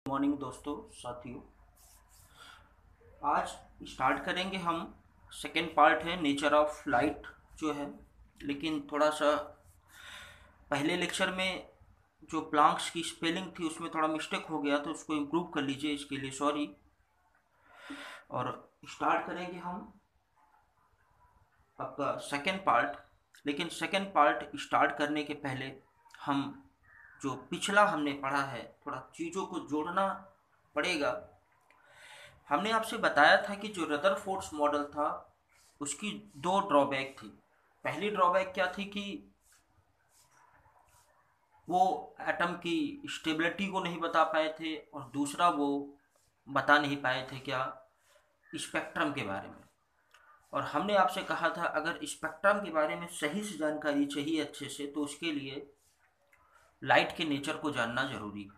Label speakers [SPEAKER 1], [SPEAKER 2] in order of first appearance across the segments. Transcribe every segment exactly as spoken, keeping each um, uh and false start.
[SPEAKER 1] Morning दोस्तों, साथियों। आज स्टार्ट करेंगे हम। सेकेंड पार्ट है नेचर ऑफ लाइट जो है। लेकिन थोड़ा सा पहले लेक्चर में जो प्लांक्स की स्पेलिंग थी उसमें थोड़ा मिस्टेक हो गया, तो उसको इम्प्रूव कर लीजिए, इसके लिए सॉरी। और स्टार्ट करेंगे हम आपका सेकेंड पार्ट। लेकिन सेकेंड पार्ट स्टार्ट करने के पहले हम जो पिछला हमने पढ़ा है थोड़ा चीज़ों को जोड़ना पड़ेगा। हमने आपसे बताया था कि जो रदरफोर्ड्स मॉडल था उसकी दो ड्रॉबैक थी। पहली ड्रॉबैक क्या थी कि वो एटम की स्टेबिलिटी को नहीं बता पाए थे, और दूसरा वो बता नहीं पाए थे क्या, स्पेक्ट्रम के बारे में। और हमने आपसे कहा था अगर स्पेक्ट्रम के बारे में सही से जानकारी चाहिए अच्छे से, तो उसके लिए लाइट के नेचर को जानना जरूरी है।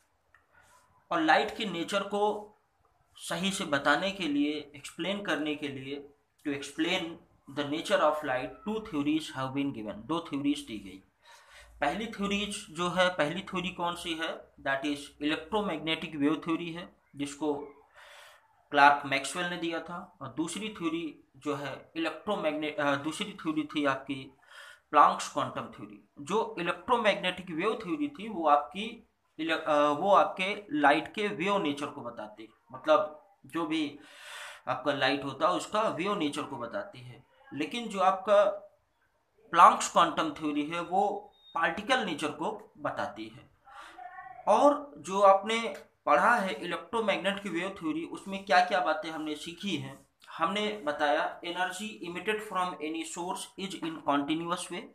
[SPEAKER 1] और लाइट के नेचर को सही से बताने के लिए, एक्सप्लेन करने के लिए, to explain the nature of light, two theories have been given. दो थ्योरीज दी गई। पहली थ्योरीज जो है, पहली थ्योरी कौन सी है? That is electromagnetic wave theory है, जिसको क्लार्क मैक्सवेल ने दिया था। और दूसरी थ्योरी जो है इलेक्ट्रोमैग्नेट दूसरी थ्योरी थी आपकी प्लांक्स क्वांटम थ्योरी। जो इलेक्ट्रोमैग्नेटिक वेव थ्योरी थी वो आपकी वो आपके लाइट के वेव नेचर को बताती, मतलब जो भी आपका लाइट होता है उसका वेव नेचर को बताती है। लेकिन जो आपका प्लांक्स क्वांटम थ्योरी है वो पार्टिकल नेचर को बताती है। और जो आपने पढ़ा है इलेक्ट्रोमैग्नेट की वेव थ्योरी, उसमें क्या क्या बातें हमने सीखी हैं। हमने बताया energy emitted from any source is in continuous way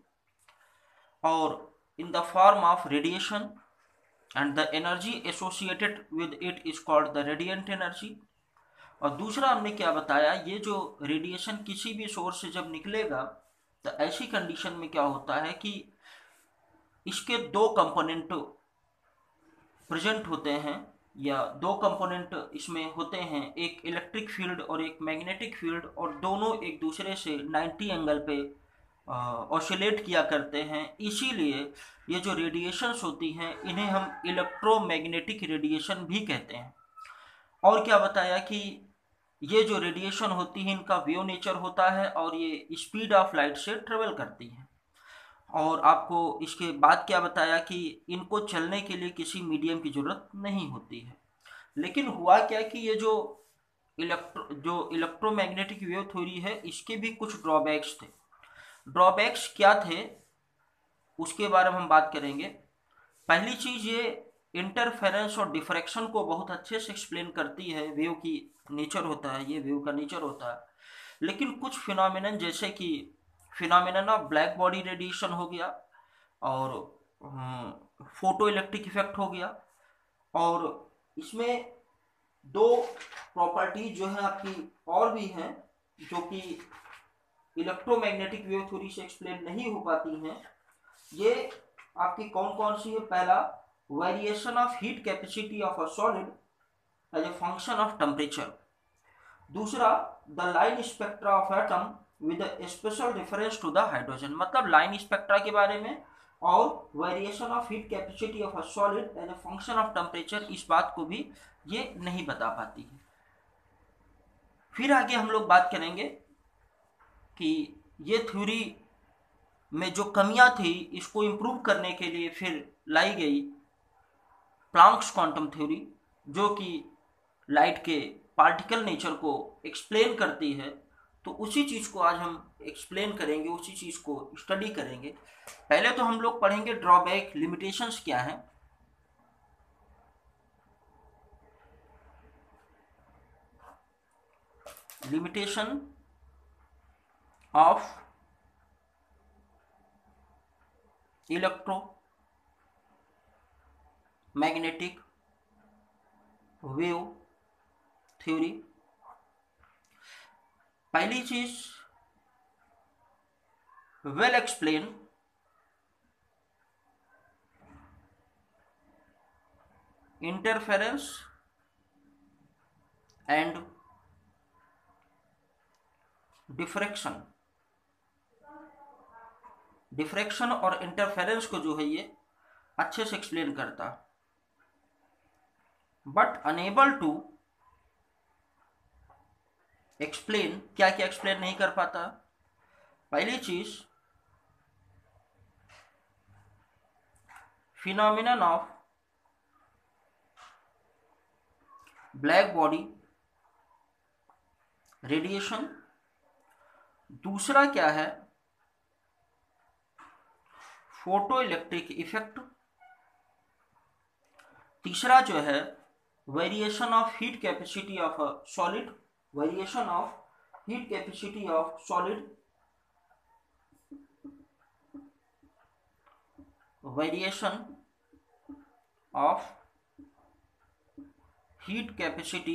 [SPEAKER 1] और in the form of radiation, and the energy associated with it is called the radiant energy. और दूसरा हमने क्या बताया, ये जो रेडिएशन किसी भी सोर्स से जब निकलेगा तो ऐसी कंडीशन में क्या होता है कि इसके दो कंपोनेंट प्रेजेंट होते हैं, या दो कंपोनेंट इसमें होते हैं, एक इलेक्ट्रिक फील्ड और एक मैग्नेटिक फील्ड, और दोनों एक दूसरे से नाइंटी एंगल पे ऑसिलेट किया करते हैं। इसीलिए ये जो रेडिएशंस होती हैं इन्हें हम इलेक्ट्रोमैग्नेटिक रेडिएशन भी कहते हैं। और क्या बताया कि ये जो रेडिएशन होती है इनका वेव नेचर होता है और ये स्पीड ऑफ लाइट से ट्रेवल करती हैं। और आपको इसके बाद क्या बताया कि इनको चलने के लिए किसी मीडियम की ज़रूरत नहीं होती है। लेकिन हुआ क्या कि ये जो इलेक्ट्रो जो इलेक्ट्रोमैग्नेटिक वेव थ्योरी है इसके भी कुछ ड्रॉबैक्स थे। ड्रॉबैक्स क्या थे उसके बारे में हम बात करेंगे। पहली चीज़, ये इंटरफेरेंस और डिफ्रैक्शन को बहुत अच्छे से एक्सप्लेन करती है। वेव की नेचर होता है, ये वेव का नेचर होता है। लेकिन कुछ फिनोमिनन जैसे कि phenomenon of black body radiation हो गया, और फोटो इलेक्ट्रिक इफेक्ट हो गया, और इसमें दो प्रॉपर्टीज जो है आपकी और भी हैं जो कि इलेक्ट्रोमैग्नेटिक वेव थ्योरी से एक्सप्लेन नहीं हो पाती हैं। ये आपकी कौन कौन सी है? पहला, variation of heat capacity of a solid as a function of temperature. दूसरा, the line spectra of atom with special difference to the hydrogen. मतलब लाइन स्पेक्ट्रा के बारे में और variation of heat capacity of a solid as a function of temperature, इस बात को भी ये नहीं बता पाती है। फिर आगे हम लोग बात करेंगे कि ये थ्योरी में जो कमियां थी इसको इम्प्रूव करने के लिए फिर लाई गई प्लांक्स क्वांटम थ्योरी, जो कि लाइट के पार्टिकल नेचर को एक्सप्लेन करती है। तो उसी चीज़ को आज हम एक्सप्लेन करेंगे, उसी चीज़ को स्टडी करेंगे। पहले तो हम लोग पढ़ेंगे ड्रॉबैक, लिमिटेशंस क्या हैं। Limitation of electromagnetic wave theory. पहली चीज, well explain interference and diffraction. Diffraction और इंटरफेरेंस को जो है ये अच्छे से एक्सप्लेन करता। बट अनेबल टू एक्सप्लेन, क्या क्या एक्सप्लेन नहीं कर पाता? पहली चीज, phenomenon of black body radiation. दूसरा क्या है? Photoelectric effect. तीसरा जो है variation of heat capacity of a solid, variation of heat capacity of solid, variation of heat capacity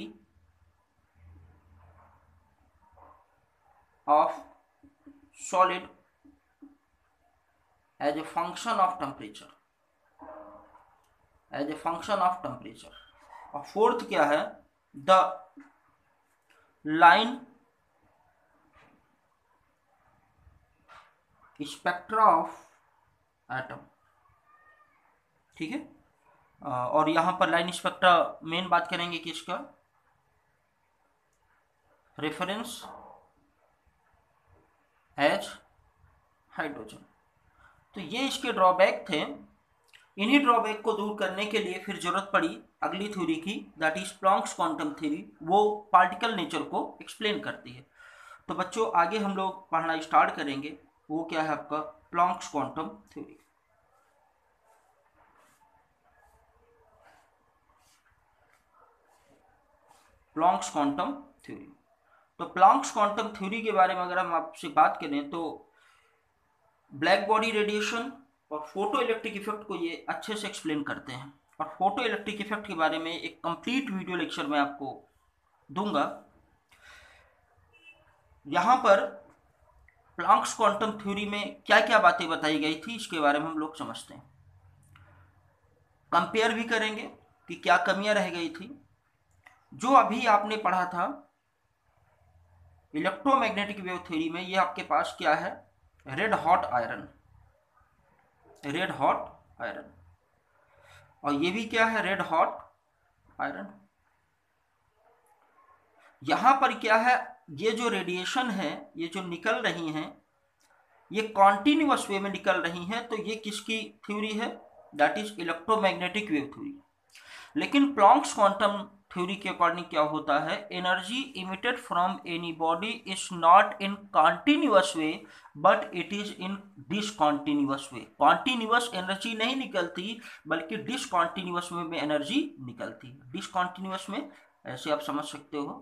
[SPEAKER 1] of solid as a function of temperature, as a function of temperature. और fourth क्या है? The line spectra of atom. ठीक है, और यहां पर line spectra main बात करेंगे कि इसका रेफरेंस एज हाइड्रोजन। तो ये इसके ड्रॉबैक थे। इन्हीं ड्रॉबैक को दूर करने के लिए फिर जरूरत पड़ी अगली थ्योरी की, that is Planck's quantum theory. वो पार्टिकल नेचर को एक्सप्लेन करती है। तो बच्चों आगे हम लोग पढ़ना स्टार्ट करेंगे, वो क्या है आपका Planck's quantum theory. Planck's quantum theory. तो प्लॉन्क्स क्वांटम थ्योरी के बारे में अगर हम आपसे बात करें तो ब्लैक बॉडी रेडिएशन और फोटो इलेक्ट्रिक इफेक्ट को ये अच्छे से एक्सप्लेन करते हैं। और फोटो इलेक्ट्रिक इफेक्ट के बारे में एक कंप्लीट वीडियो लेक्चर मैं आपको दूंगा। यहां पर प्लॉन्क्स क्वांटम थ्योरी में क्या क्या बातें बताई गई थी इसके बारे में हम लोग समझते हैं, कंपेयर भी करेंगे कि क्या कमियां रह गई थी। जो अभी आपने पढ़ा था इलेक्ट्रोमैग्नेटिक वेव थ्योरी में, ये आपके पास क्या है? Red hot iron, red hot iron. और ये भी क्या है? Red hot iron. यहां पर क्या है? ये जो रेडिएशन है, ये जो निकल रही हैं, ये कॉन्टिन्यूअस वे में निकल रही हैं। तो ये किसकी थ्योरी है? That is electromagnetic wave theory. लेकिन प्लॉन्क्स क्वांटम थ्योरी के अकॉर्डिंग क्या होता है? Energy emitted from any body is not in continuous way but it is in discontinuous way. Continuous energy नहीं निकलती बल्कि डिसकॉन्टिन्यूअस वे में एनर्जी निकलती। डिसकॉन्टिन्यूअस में ऐसे आप समझ सकते हो,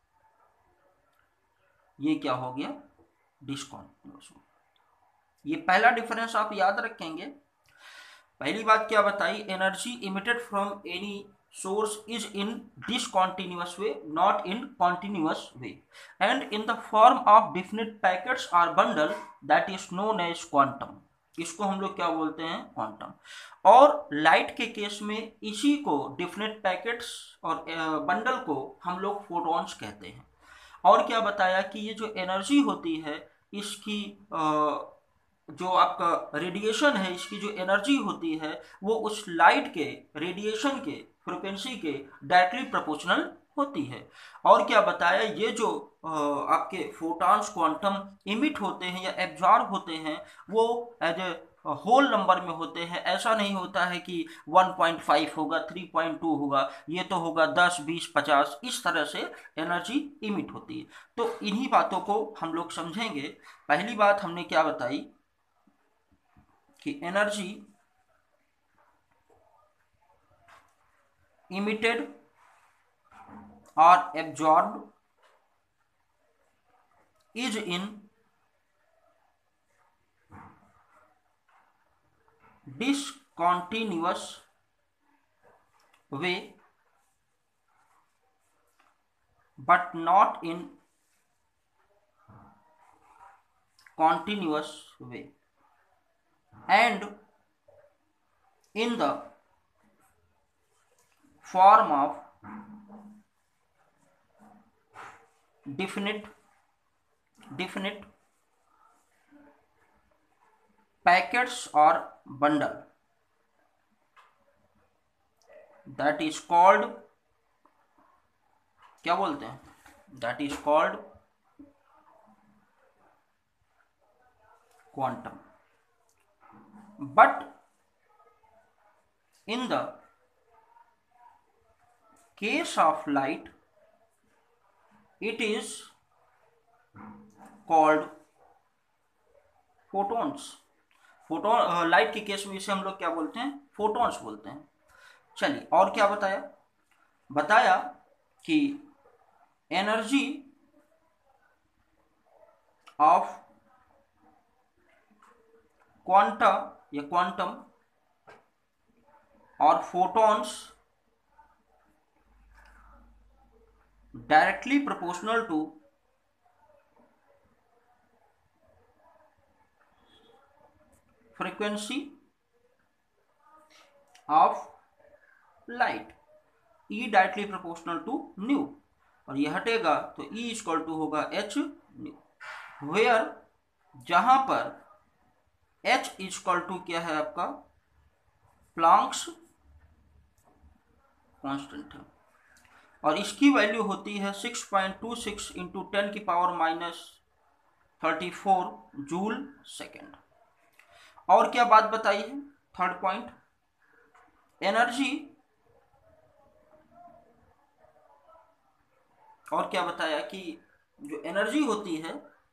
[SPEAKER 1] ये क्या हो गया? डिसकॉन्टिन्यूअस। ये पहला डिफरेंस आप याद रखेंगे। पहली बात क्या बताई? Energy emitted from any source is in discontinuous way, not in continuous way, and in the form of definite packets or bundle that is known as quantum। इसको हम लोग क्या बोलते हैं? क्वांटम। और लाइट के केस में इसी को, डिफिनेट पैकेट्स और बंडल को हम लोग फोटॉन्स कहते हैं। और क्या बताया कि ये जो एनर्जी होती है इसकी आ, जो आपका रेडिएशन है, इसकी जो एनर्जी होती है वो उस लाइट के रेडिएशन के फ्रिक्वेंसी के डायरेक्टली प्रोपोर्शनल होती है। और क्या बताया? ये जो आपके फोटॉन्स क्वांटम इमिट होते हैं या एब्जॉर्ब होते हैं वो एज ए होल नंबर में होते हैं। ऐसा नहीं होता है कि वन पॉइंट फाइव होगा, थ्री पॉइंट टू होगा, ये तो होगा दस, बीस, पचास, इस तरह से एनर्जी इमिट होती है। तो इन्हीं बातों को हम लोग समझेंगे। पहली बात हमने क्या बताई कि energy emitted or absorbed is in discontinuous way but not in continuous way, and in the form of definite definite packets or bundle that is called क्या बोलते हैं, that is called quantum. But in the case of light it is called photons. Photon, light के case में इसे हम लोग क्या बोलते हैं, फोटॉन्स बोलते हैं. चलिए और क्या बताया, बताया कि एनर्जी ऑफ क्वांटा या क्वांटम और photons directly proportional to frequency of light. E directly proportional to nu, और ये हटेगा तो ई इक्वल टू होगा एच न्यू. वेयर जहां पर एच इक्वल टू क्या है आपका, प्लांक्स कांस्टेंट है, और इसकी वैल्यू होती है six point two six into ten की power minus thirty four joule second. और क्या बात बताई है, थर्ड पॉइंट, एनर्जी, और क्या बताया कि जो एनर्जी होती है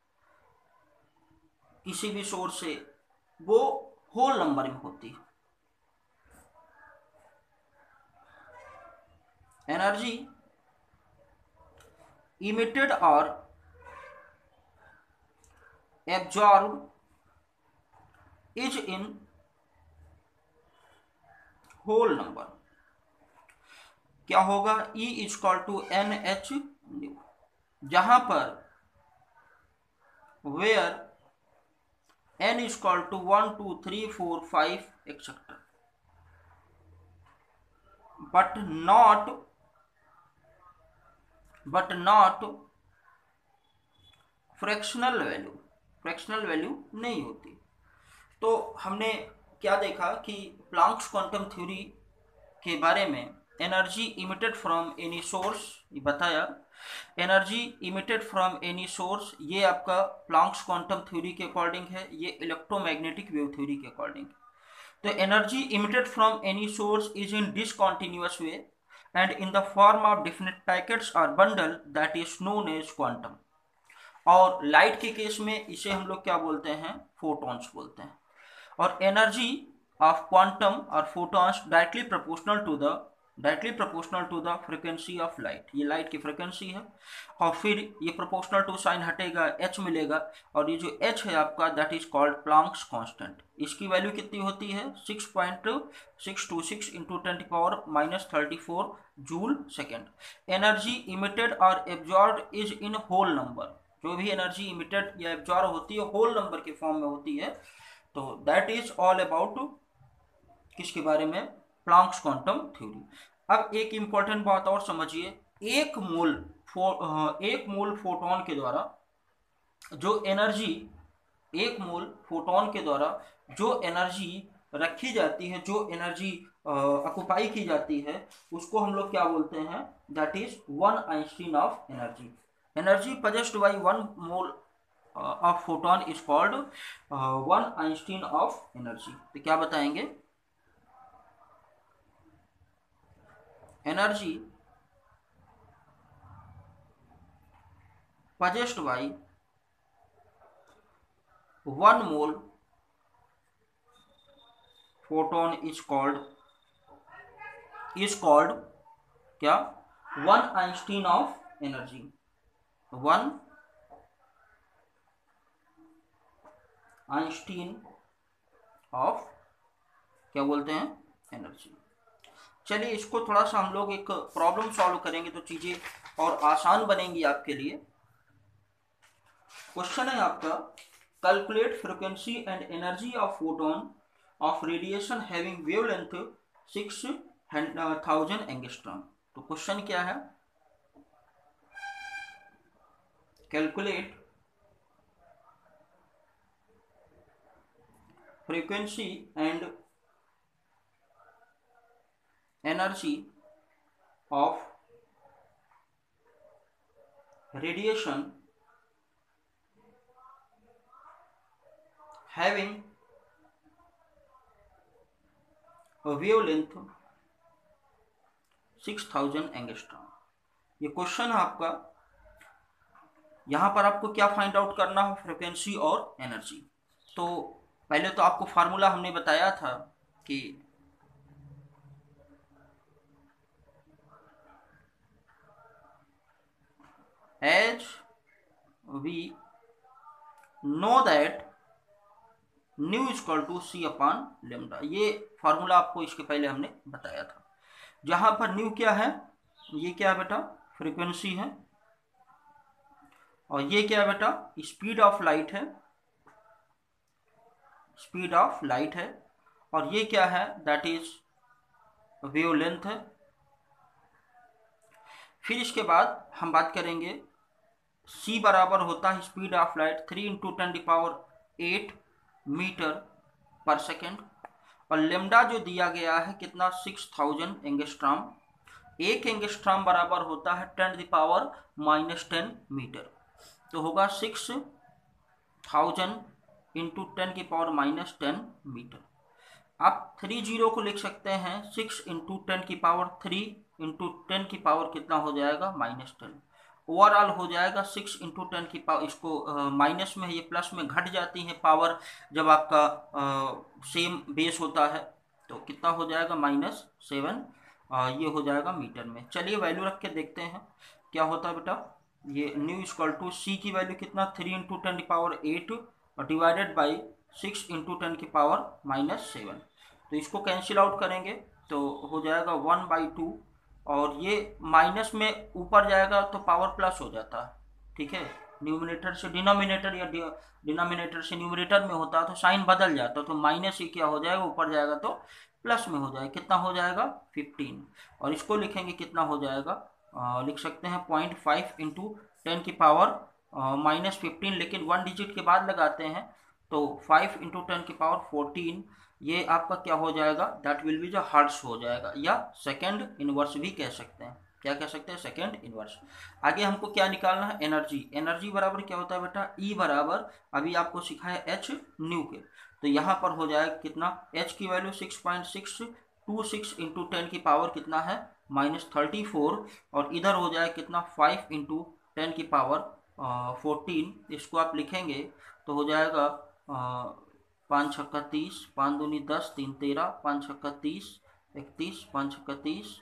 [SPEAKER 1] किसी भी सोर्स से वो होल नंबर में होती है. एनर्जी इमिटेड और absorb is in whole number. क्या होगा, E equal to N H nu, जहां पर where n equal to one two three four five etcetera, but not but not fractional value, fractional value नहीं होती. तो हमने क्या देखा कि प्लांक्स क्वांटम थ्योरी के बारे में, energy emitted from any source, ये बताया. Energy emitted from any source ये आपका प्लांक्स क्वांटम थ्योरी के अकॉर्डिंग है, ये इलेक्ट्रोमैग्नेटिक वेव थ्योरी के अकॉर्डिंग. तो energy emitted from any source is in discontinuous way and in the form of definite packets और bundle that is known as quantum. और light के case में इसे हम लोग क्या बोलते हैं, फोटॉन्स बोलते हैं. और एनर्जी ऑफ क्वांटम और photons directly proportional to the directly proportional to the frequency of light. ये लाइट की फ्रीक्वेंसी है, और फिर ये प्रोपोर्शनल टू साइन हटेगा, एच मिलेगा, और ये जो एच है आपका that is called Planck's constant. इसकी वैल्यू कितनी होती है, six point six two six into ten की power minus thirty four joule second. Energy emitted और absorb is in whole number. जो भी एनर्जी इमिटेड या एब्जॉर्ब होती है होल नंबर के फॉर्म में होती है. तो दैट इज ऑल अबाउट किसके बारे में, प्लांक्स क्वांटम थ्योरी. अब एक इंपॉर्टेंट बात और समझिए, एक मोल फो, एक मोल फोटोन के द्वारा जो एनर्जी, एक मोल फोटोन के द्वारा जो एनर्जी रखी जाती है, जो एनर्जी ऑक्युपाई की जाती है, उसको हम लोग क्या बोलते हैं, that is one Einstein of energy. Energy possessed by one mole uh, of photon is called uh, one Einstein of energy. तो क्या बताएंगे, energy possessed by one mole photon is called is called क्या, one Einstein of energy. One Einstein of क्या बोलते हैं, energy. चलिए इसको थोड़ा सा हम लोग एक प्रॉब्लम सॉल्व करेंगे तो चीजें और आसान बनेंगी आपके लिए. क्वेश्चन है आपका, calculate frequency and energy of photon of radiation having wavelength six thousand angstrom. तो क्वेश्चन क्या है, calculate frequency and energy of radiation having wavelength six thousand angstrom. ये क्वेश्चन है आपका। यहाँ पर आपको क्या फाइंड आउट करना है, फ्रिक्वेंसी और एनर्जी। तो पहले तो आपको फार्मूला हमने बताया था कि as we know that nu equal to C upon lambda, ये फार्मूला आपको इसके पहले हमने बताया था। जहां पर न्यू क्या है, ये क्या है बेटा, फ्रीक्वेंसी है, और ये क्या है बेटा, स्पीड ऑफ लाइट है, स्पीड ऑफ लाइट है, और ये क्या है, दैट इज वेवलेंथ है। फिर इसके बाद हम बात करेंगे c बराबर होता है speed of light three into ten the power eight metre per second, और लेमडा जो दिया गया है कितना, सिक्स थाउजेंड एंगस्ट्रॉम। एक एंगस्ट्रॉम बराबर होता है ten the power minus ten metre, तो होगा सिक्स थाउजेंड इंटू टेन की पावर माइनस टेन मीटर। आप थ्री जीरो को लिख सकते हैं, सिक्स इंटू टेन की पावर थ्री इंटू टेन की पावर कितना हो जाएगा, माइनस टेन। ओवरऑल हो जाएगा सिक्स इंटू टेन की पावर, इसको माइनस में ये प्लस में घट जाती है पावर जब आपका सेम बेस होता है, तो कितना हो जाएगा, माइनस सेवन, ये हो जाएगा मीटर में। चलिए वैल्यू रख के देखते हैं क्या होता है बेटा। ये न्यू इक्वल टू सी की वैल्यू कितना, थ्री इंटू टेन की पावर एट और divided by six into ten की पावर माइनस सेवन। तो इसको कैंसिल आउट करेंगे तो हो जाएगा वन बाई टू, और ये माइनस में ऊपर जाएगा तो पावर प्लस हो जाता है, ठीक है। न्यूमिनेटर से डिनोमिनेटर या डिनोमिनेटर से न्यूमिनेटर में होता है तो साइन बदल जाता है, तो माइनस ही क्या हो जाएगा, ऊपर जाएगा तो प्लस में हो जाएगा। कितना हो जाएगा, फिफ्टीन, और इसको लिखेंगे कितना हो जाएगा, आ, लिख सकते हैं पॉइंट फाइव इंटू टेन की पावर माइनस फिफ्टीन, लेकिन वन डिजिट के बाद लगाते हैं तो फाइव इंटू टेन की पावर फोर्टीन, ये आपका क्या हो जाएगा, दैट विल बी जो हर्ट्ज हो जाएगा, या सेकंड इनवर्स भी कह सकते हैं। क्या कह सकते हैं, सेकंड इनवर्स। आगे हमको क्या निकालना है, एनर्जी। एनर्जी बराबर क्या होता है बेटा, ई बराबर अभी आपको सिखाया एच न्यू के, तो यहाँ पर हो जाएगा कितना, एच की value six point six two six into ten की पावर कितना है, माइनस थर्टी फोर, और इधर हो जाए कितना, फाइव इंटू टेन की पावर फोर्टीन। इसको आप लिखेंगे तो हो जाएगा पाँच छक्का तीस, पाँच दूनी दस, तीन तेरह, पाँच छक्का तीस, इकतीस, पाँच छक्का तीस,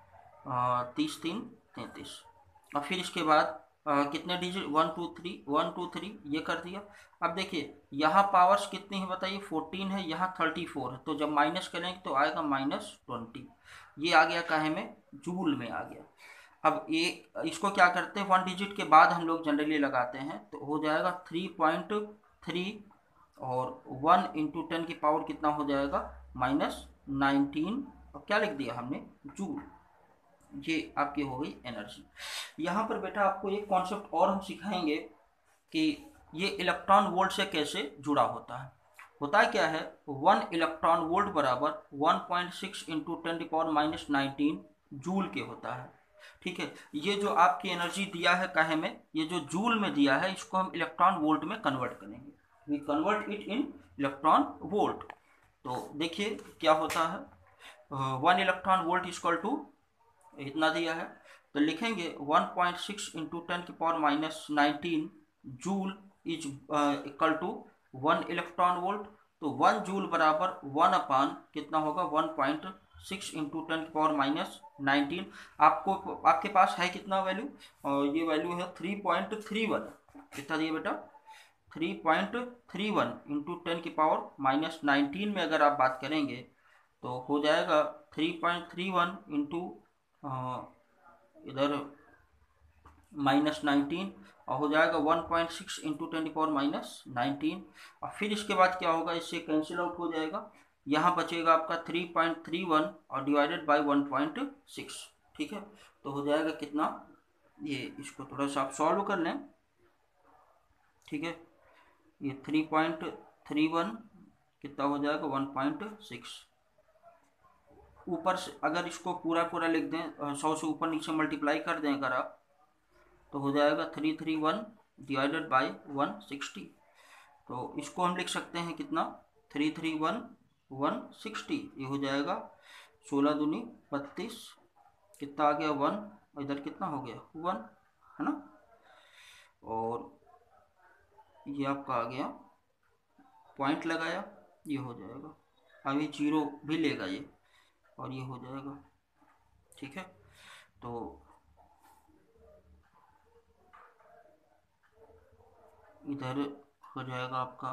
[SPEAKER 1] तीस तीन तैंतीस, और फिर इसके बाद आ, कितने digit, one two three, one two three, ये कर दिया। अब देखिए यहाँ पावर्स कितनी है बताइए, फोर्टीन है, यहाँ थर्टी फोर है, तो जब माइनस करेंगे तो आएगा माइनस ट्वेंटी। ये आ गया काहे में, जूल में आ गया। अब ये इसको क्या करते हैं, वन डिजिट के बाद हम लोग जनरली लगाते हैं, तो हो जाएगा थ्री पॉइंट थ्री, और वन इंटू टेन की पावर कितना हो जाएगा, माइनस नाइनटीन, और क्या लिख दिया हमने, जूल। ये आपकी हो गई एनर्जी। यहाँ पर बेटा आपको एक कॉन्सेप्ट और हम सिखाएंगे कि ये इलेक्ट्रॉन वोल्ट से कैसे जुड़ा होता है। होता है क्या है, वन इलेक्ट्रॉन वोल्ट बराबर one point six into ten की पावर माइनस नाइनटीन जूल के होता है, ठीक है। ये जो आपकी एनर्जी दिया है काहे में, ये जो जूल में दिया है, इसको हम इलेक्ट्रॉन वोल्ट में कन्वर्ट करेंगे, we convert it in electron volt. तो देखिए क्या होता है, one electron volt equal to इतना दिया है, तो लिखेंगे one point six into ten की power minus nineteen joule is equal to one electron volt. तो वन जूल बराबर वन अपान कितना होगा, one point six into ten की पावर माइनस नाइनटीन। आपको आपके पास है कितना वैल्यू, और ये वैल्यू है थ्री पॉइंट थ्री वन। कितना दिया बेटा, three point three one into ten की पावर माइनस नाइनटीन में अगर आप बात करेंगे तो हो जाएगा three point three one into इधर माइनस नाइनटीन, और हो जाएगा one point six into ten की पावर माइनस नाइनटीन। और फिर इसके बाद क्या होगा, इससे कैंसिल आउट हो जाएगा, यहाँ बचेगा आपका थ्री पॉइंट थ्री वन और divided by one point six, ठीक है। तो हो जाएगा कितना, ये इसको थोड़ा सा आप सॉल्व कर लें, ठीक है। ये थ्री पॉइंट थ्री वन कितना हो जाएगा, वन पॉइंट सिक्स। ऊपर से अगर इसको पूरा पूरा लिख दें, सौ से ऊपर नीचे मल्टीप्लाई कर दें अगर आप, तो हो जाएगा three three one divided by one sixty. तो इसको हम लिख सकते हैं कितना, three three one one sixty. ये हो जाएगा सोलह दूनी बत्तीस, कितना आ गया वन, इधर कितना हो गया वन, है ना। और ये आपका आ गया, पॉइंट लगाया, ये हो जाएगा, अभी जीरो भी लेगा ये, और ये हो जाएगा, ठीक है। तो इधर हो जाएगा आपका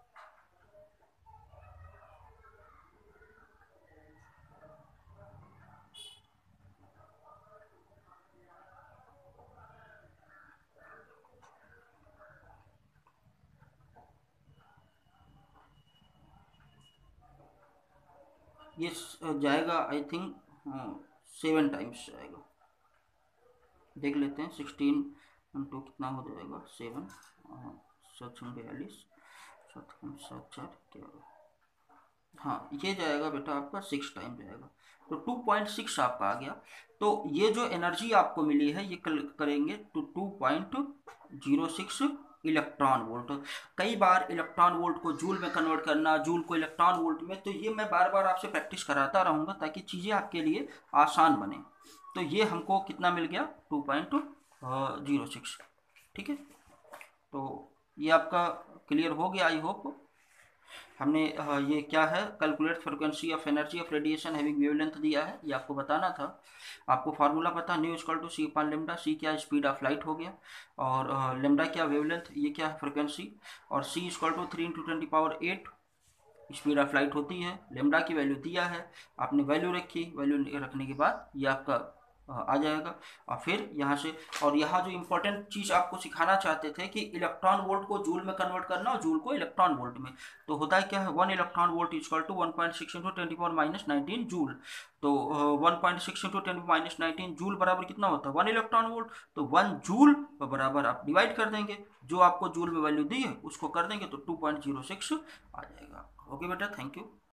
[SPEAKER 1] ये जाएगा आई थिंक सेवन टाइम्स जाएगा, देख लेते हैं। सिक्सटीन इंटू कितना हो जाएगा सेवन, सात सौ बयालीस, सात सात चार ग्यारह, हाँ ये जाएगा बेटा आपका सिक्स टाइम जाएगा, तो टू पॉइंट सिक्स आपका आ गया। तो ये जो एनर्जी आपको मिली है ये करेंगे तो two point zero six electron volt. कई बार इलेक्ट्रॉन वोल्ट को जूल में कन्वर्ट करना, जूल को इलेक्ट्रॉन वोल्ट में, तो ये मैं बार बार आपसे प्रैक्टिस कराता रहूँगा ताकि चीज़ें आपके लिए आसान बने। तो ये हमको कितना मिल गया, टू पॉइंट जीरो सिक्स, ठीक है। तो ये आपका क्लियर हो गया आई होप। हमने ये क्या है, calculate frequency of energy of radiation having wavelength दिया है, ये आपको बताना था। आपको फार्मूला पता, nu equal to C upon lambda, C क्या स्पीड ऑफ लाइट हो गया, और लेमडा क्या वेवलेंथ, ये क्या है फ्रिक्वेंसी, और C equal to three into twenty power eight speed of light होती है। लेमडा की वैल्यू दिया है, आपने वैल्यू रखी, वैल्यू रखने के बाद ये आपका आ जाएगा। और फिर यहाँ से, और यहाँ जो इम्पोर्टेंट चीज़ आपको सिखाना चाहते थे कि इलेक्ट्रॉन वोल्ट को जूल में कन्वर्ट करना और जूल को इलेक्ट्रॉन वोल्ट में, तो होता है क्या है, one electron volt equal to one point six into ten power minus nineteen joule. तो one point six into ten minus nineteen joule बराबर कितना होता है, वन इलेक्ट्रॉन वोल्ट। तो वन जूल बराबर आप डिवाइड कर देंगे, जो आपको जूल में वैल्यू दी है उसको कर देंगे, तो टू पॉइंट जीरो सिक्स आ जाएगा। ओके बेटा, थैंक यू।